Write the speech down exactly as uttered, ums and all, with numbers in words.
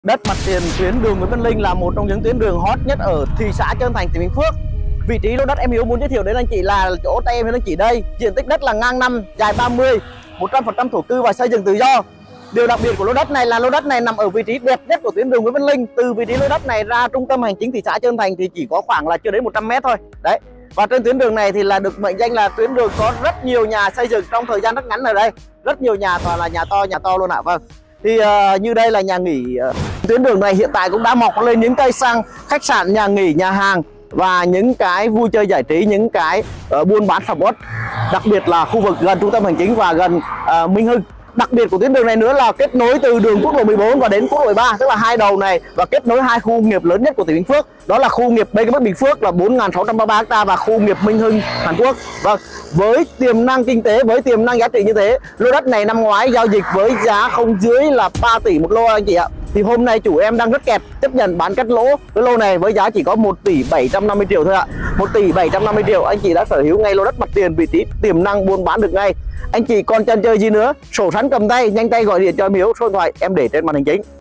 Đất mặt tiền tuyến đường Nguyễn Văn Linh là một trong những tuyến đường hot nhất ở thị xã Trơn Thành, tỉnh Bình Phước. Vị trí lô đất em Hiếu muốn giới thiệu đến anh chị là chỗ tay em đến anh chị đây. Diện tích đất là ngang năm, dài ba mươi, một trăm phần trăm thổ cư và xây dựng tự do. Điều đặc biệt của lô đất này là lô đất này nằm ở vị trí đẹp nhất của tuyến đường Nguyễn Văn Linh. Từ vị trí lô đất này ra trung tâm hành chính thị xã Trơn Thành thì chỉ có khoảng là chưa đến một trăm mét thôi. Đấy. Và trên tuyến đường này thì là được mệnh danh là tuyến đường có rất nhiều nhà xây dựng trong thời gian rất ngắn ở đây. Rất nhiều nhà, toàn là nhà to, nhà to luôn ạ. Vâng. Thì uh, như đây là nhà nghỉ. Uh, tuyến đường này hiện tại cũng đã mọc lên những cây xăng, khách sạn, nhà nghỉ, nhà hàng và những cái vui chơi giải trí, những cái uh, buôn bán sầm uất. Đặc biệt là khu vực gần trung tâm hành chính và gần uh, Minh Hưng. Đặc biệt của tuyến đường này nữa là kết nối từ đường quốc lộ mười bốn và đến quốc lộ mười ba, tức là hai đầu này, và kết nối hai khu công nghiệp lớn nhất của tỉnh Bình Phước. Đó là khu công nghiệp bê ca em Bình Phước là bốn nghìn sáu trăm ba mươi ba ha và khu công nghiệp Minh Hưng Hàn Quốc. Vâng, với tiềm năng kinh tế, với tiềm năng giá trị như thế, lô đất này năm ngoái giao dịch với giá không dưới là ba tỷ một lô anh chị ạ. Thì hôm nay chủ em đang rất kẹt, chấp nhận bán cắt lỗ cái lô này với giá chỉ có một tỷ bảy trăm năm mươi triệu thôi ạ. một tỷ bảy trăm năm mươi triệu anh chị đã sở hữu ngay lô đất mặt tiền, vị trí tiềm năng buôn bán được ngay. Anh chị còn chần chờ gì nữa, sổ sẵn cầm tay, nhanh tay gọi điện cho em Hiếu, số điện thoại em để trên màn hình chính.